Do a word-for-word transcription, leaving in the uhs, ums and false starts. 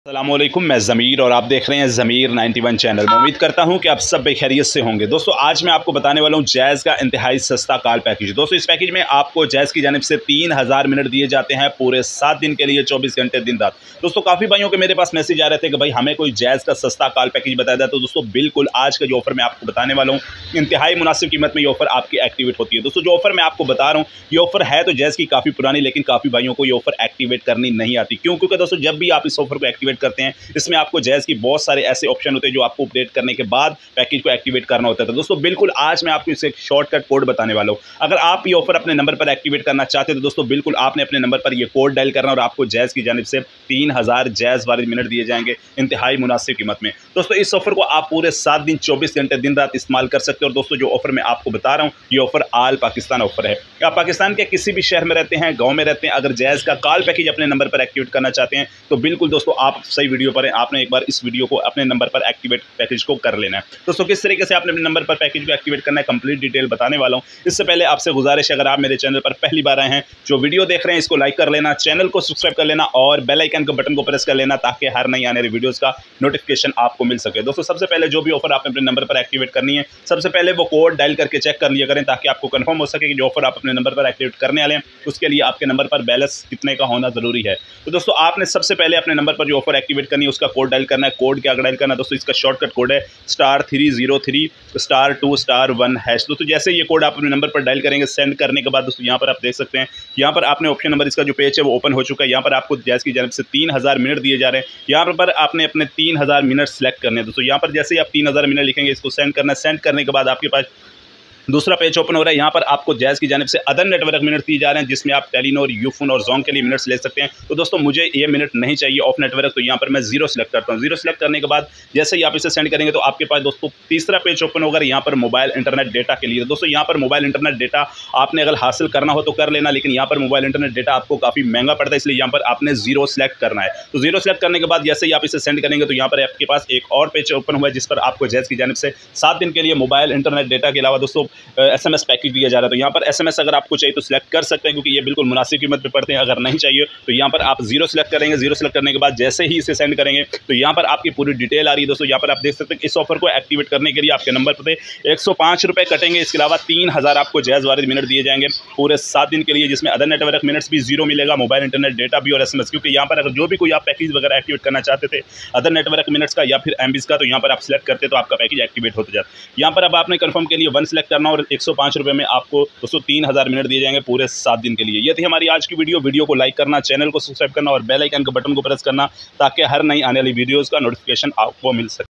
अस्सलामुअलैकुम, मैं ज़मीर और आप देख रहे हैं ज़मीर इक्यानवे चैनल। मैं उम्मीद करता हूं कि आप सब बेखैरियत से होंगे। दोस्तों आज मैं आपको बताने वाला हूं जैज़ का इंतहाई सस्ता कॉल पैकेज। दोस्तों इस पैकेज में आपको जैज़ की जानिब से तीन हज़ार मिनट दिए जाते हैं पूरे सात दिन के लिए, चौबीस घंटे दिन रात। दोस्तों काफ़ी भाइयों के मेरे पास मैसेज आ रहे थे कि भाई हमें कोई जैज़ का सस्ता कॉल पैकेज बताया जाए। तो दोस्तों बिल्कुल आज का जो ऑफर मैं आपको बताने वाला हूँ, इंतहाई मुनासिब कीमत में ये ऑफर आपकी एक्टिवेट होती है। दोस्तों जो ऑफर मैं आपको बता रहा हूँ, ये ऑफर है तो जैज़ की काफ़ी पुरानी, लेकिन काफ़ी भाइयों को ये ऑफर एक्टिवेट करनी नहीं आती। क्यों? क्योंकि दोस्तों जब भी आप इस ऑफर को एक्टिवेट करते हैं, इसमें आपको जैज़ की बहुत सारे ऐसे ऑप्शन होते हैं जो आपको अपडेट करने के बाद पैकेज को एक्टिवेट करना होता है। तो दोस्तों बिल्कुल आज मैं आपको इसे एक शॉर्टकट कोड बताने वाला हूं। अगर आप ये ऑफर अपने नंबर पर एक्टिवेट करना चाहते हैं तो दोस्तों बिल्कुल आपने अपने नंबर पर ये कोड डायल करना और आपको जैज़ की जानिब से तीन हज़ार जैज़ वाले मिनट दिए जाएंगे इंतहाई मुनासिब कीमत में। दोस्तों इस ऑफर को आप पूरे सात दिन चौबीस घंटे दिन रात इस्तेमाल कर सकते हैं। और दोस्तों जो ऑफर मैं आपको बता रहा हूँ, ये ऑफर आल पाकिस्तान ऑफर है। आप पाकिस्तान के किसी भी शहर में रहते हैं, गाँव में रहते हैं, अगर जैज़ का कॉल पैकेज अपने नंबर पर एक्टिवेट करना चाहते हैं तो बिल्कुल दोस्तों आप सही वीडियो पर हैं। आपने एक बार इस वीडियो को अपने नंबर पर एक्टिवेट पैकेज को कर लेना है। दोस्तों किस तरीके से आपने अपने नंबर पर पैकेज को एक्टिवेट करना है, कंप्लीट डिटेल बताने वाला हूं। इससे पहले आपसे गुजारिश है, अगर आप मेरे चैनल पर पहली बार आए हैं, जो वीडियो देख रहे हैं इसको लाइक कर लेना, चैनल को सब्सक्राइब कर लेना और बेल आइकन के बटन को प्रेस कर लेना ताकि हर नई आने वाली वीडियोस का नोटिफिकेशन आपको मिल सके। दोस्तों सबसे पहले जो भी ऑफर आपने अपने नंबर पर एक्टिवेट करनी है, सबसे पहले वो कोड डायल करके चेक कर लिया करें ताकि आपको कंफर्म हो सके कि जो ऑफर आप अपने नंबर पर एक्टिवेट करने वाले हैं उसके लिए आपके नंबर पर बैलेंस कितने का होना जरूरी है। तो दोस्तों आपने सबसे पहले अपने नंबर पर जो ऑफर एक्टिवेट करनी है उसका कोड डायल करना है। कोड क्या डायल करना है दोस्तों, इसका शॉर्टकट कोड है star three zero three star two star one hash. दोस्तों जैसे ये कोड आप अपने नंबर पर डायल करेंगे, सेंड करने के बाद दोस्तों यहाँ पर आप देख सकते हैं, यहाँ पर आपने ऑप्शन नंबर, इसका जो पेज है वो ओपन हो चुका है। यहाँ पर आपको जैज़ की जानिब से तीन हज़ार मिनट दिए जा रहे हैं। यहाँ पर आपने अपने तीन हज़ार मिनट सेलेक्ट करने हैं। दोस्तों यहाँ पर जैसे ही आप तीन हज़ार मिनट लिखेंगे, इसको सेंड करना है। सेंड करने के बाद आपके पास दूसरा पेज ओपन हो रहा है। यहाँ पर आपको जैज़ की जानिब से अदर नेटवर्क मिनट दिए जा रहे हैं, जिसमें आप टेलीनॉर, यूफोन और जोंग के लिए मिनट्स ले सकते हैं। तो दोस्तों मुझे ये मिनट नहीं चाहिए ऑफ नेटवर्क, तो यहाँ पर मैं जीरो सेलेक्ट करता हूँ। जीरो सेलेक्ट करने के बाद जैसे ही आप इसे सेंड करेंगे तो आपके पास दोस्तों तीसरा पेज ओपन होगा यहाँ पर मोबाइल इंटरनेट डेटा के लिए। दोस्तों यहाँ पर मोबाइल इंटरनेट डेटा आपने अगर हासिल करना हो तो कर लेना, लेकिन यहाँ पर मोबाइल इंटरनेट डेटा आपको काफ़ी महंगा पड़ता है, इसलिए यहाँ पर आपने जीरो सेलेक्ट करना है। तो जीरो सेलेक्ट करने के बाद जैसे ही आप इसे सेंड करेंगे तो यहाँ पर आपके पास एक और पेज ओपन हुआ है जिस पर आपको जैज़ की जानिब से सात दिन के लिए मोबाइल इंटरनेट डेटा के अलावा दोस्तों एस एम एस पैकेज दिया जा रहा है। तो यहाँ पर एसएमएस अगर आपको चाहिए तो सिलेक्ट कर सकते हैं क्योंकि ये बिल्कुल मुनासिब कीमत पे पड़ते हैं। अगर नहीं चाहिए तो यहाँ पर आप जीरो सिलेक्ट करेंगे। जीरो सिलेक्ट करने के बाद जैसे ही इसे सेंड करेंगे तो यहाँ पर आपकी पूरी डिटेल आ रही है। दोस्तों यहाँ पर आप देख सकते हैं इस ऑफर को एक्टिवेट करने के लिए आपके नंबर पर एक सौ पाँच रुपये कटेंगे। इसके अलावा तीन हज़ार आपको जैज़ वाले मिनट दिए जाएंगे पूरे सात दिन के लिए, जिसमें अदर नेटवर्क मिनट्स भी जीरो मिलेगा, मोबाइल इंटरनेट डेटा भी और एसएमएस। क्योंकि यहाँ पर अगर जो भी कोई आप पैकेज वगैरह एक्टिवेट करना चाहते थे अदर नेटवर्क मिनट्स का या फिर एमबीज का, तो यहाँ पर आप सिलेक्ट करते तो आपका पैकेज एक्टिवेट होता जाता। यहाँ पर अब आपने कन्फर्म के लिए वन सिलेक्ट करना और एक सौ पाँच रुपये में आपको दोस्तों तीन हज़ार मिनट दिए जाएंगे पूरे सात दिन के लिए। ये थी हमारी आज की वीडियो। वीडियो को लाइक करना, चैनल को सब्सक्राइब करना और बेल आइकन के बटन को प्रेस करना ताकि हर नई आने वाली वीडियोस का नोटिफिकेशन आपको मिल सके।